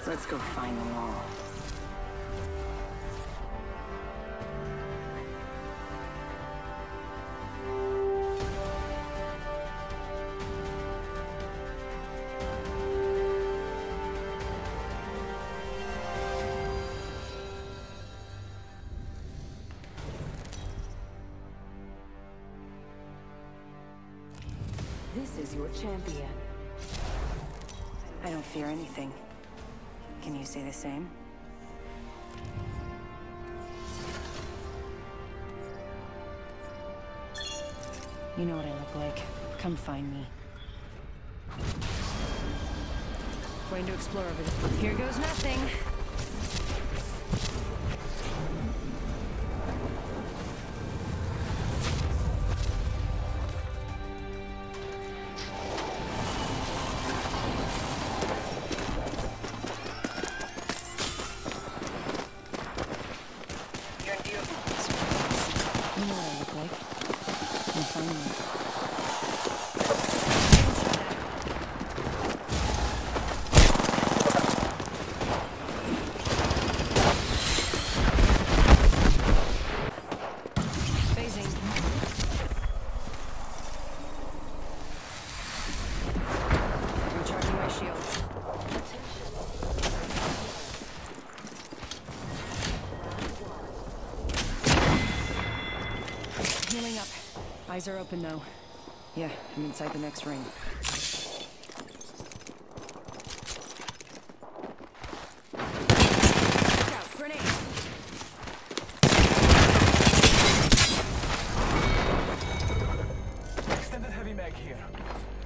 Let's go find them all. This is your champion. I don't fear anything. Can you say the same? You know what I look like. Come find me. Going to explore over this. Here goes nothing. You know what I look like. Come find me. Phasing. Recharging my shields. Healing up. Eyes are open though. Yeah, I'm inside the next ring. Look out, grenade! Extended heavy mag here.